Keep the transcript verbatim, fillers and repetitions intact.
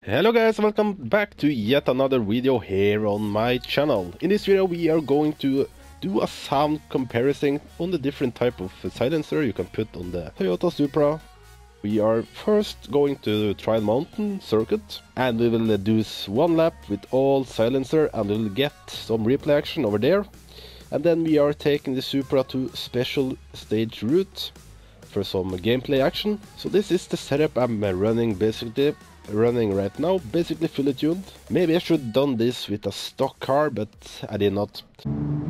Hello guys, welcome back to yet another video here on my channel. In this video we are going to do a sound comparison on the different type of silencer you can put on the Toyota Supra. We are first going to Trial Mountain circuit and we will do one lap with all silencer and we will get some replay action over there. And then we are taking the Supra to special stage route for some gameplay action. So this is the setup I'm running basically. running right now, basically fully tuned. Maybe I should done this with a stock car, but I did not.